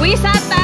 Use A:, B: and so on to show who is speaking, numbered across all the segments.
A: Wisata.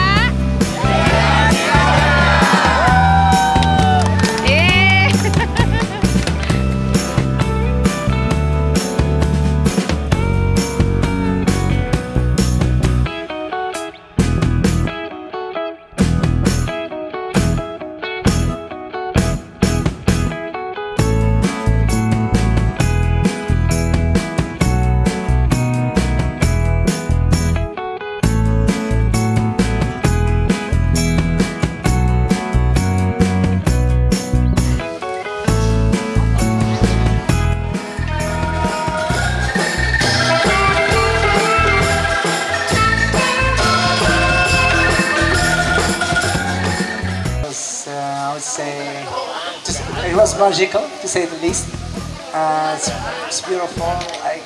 B: It was magical, to say the least. It's beautiful. I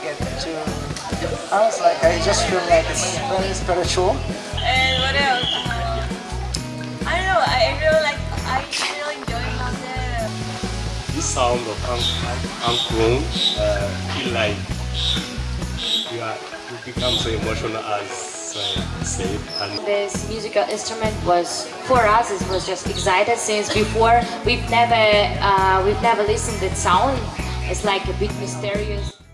B: just feel like it's very spiritual.
C: And what else? I don't know. I really enjoying the
D: sound of angklung. Feel like you become so emotional as said. And
E: this musical instrument was, for us, it was just excited since before we've never listened to that sound. It's like a bit mysterious.